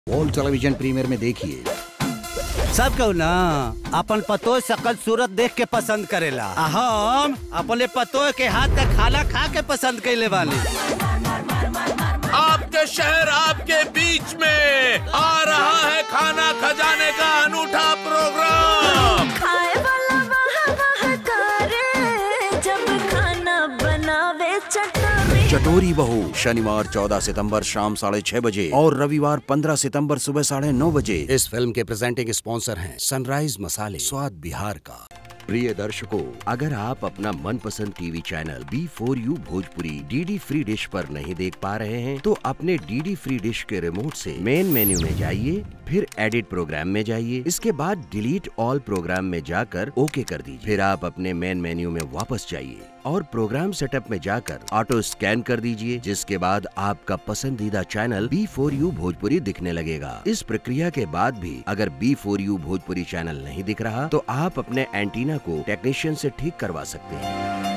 World television premier में देखिए। सब कहू ना अपन पतो शकल सूरत देख के पसंद करेला। हम अपने पतो के हाथ का खाना खा के पसंद कैले वाली। आपके शहर आपके बीच में आ रहा है खाना खजाने का अनूठा प्रोग्राम। खाए वाला वाह वाह करे जब खाना बनावे चटोरी। चटोरी बहू शनिवार 14 सितंबर शाम 6:30 बजे और रविवार 15 सितंबर सुबह 9:30 बजे। इस फिल्म के प्रेजेंटिंग स्पॉन्सर हैं सनराइज मसाले, स्वाद बिहार का। प्रिय दर्शकों, अगर आप अपना मनपसंद TV channel B4U Bhojpuri DD free dish पर नहीं देख पा रहे हैं तो अपने डीडी फ्री डिश के रिमोट से मेन मेन्यू में जाइए, फिर एडिट प्रोग्राम में जाइए, इसके बाद डिलीट ऑल प्रोग्राम में जाकर ओके कर दीजिए। फिर आप अपने मेन मेन्यू में वापस जाइए और प्रोग्राम सेटअप में जाकर ऑटो स्कैन कर दीजिए, जिसके बाद आपका पसंदीदा चैनल B4U भोजपुरी दिखने लगेगा। इस प्रक्रिया के बाद भी अगर B4U भोजपुरी चैनल नहीं दिख रहा तो आप अपने एंटीना को टेक्नीशियन से ठीक करवा सकते हैं।